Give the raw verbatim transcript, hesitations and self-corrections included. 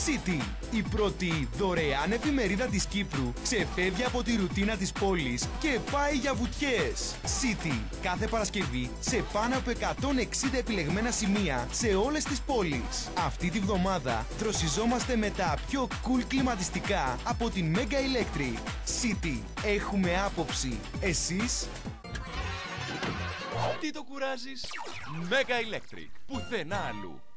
City, η πρώτη δωρεάν εφημερίδα της Κύπρου, ξεφεύγει από τη ρουτίνα της πόλης και πάει για βουτιές. City, κάθε Παρασκευή σε πάνω από εκατόν εξήντα επιλεγμένα σημεία σε όλες τις πόλεις. Αυτή τη βδομάδα δροσιζόμαστε με τα πιο cool κλιματιστικά από την Mega Electric. City, έχουμε άποψη. Εσείς? Τι το κουράζεις? Mega Electric, πουθενά αλλού.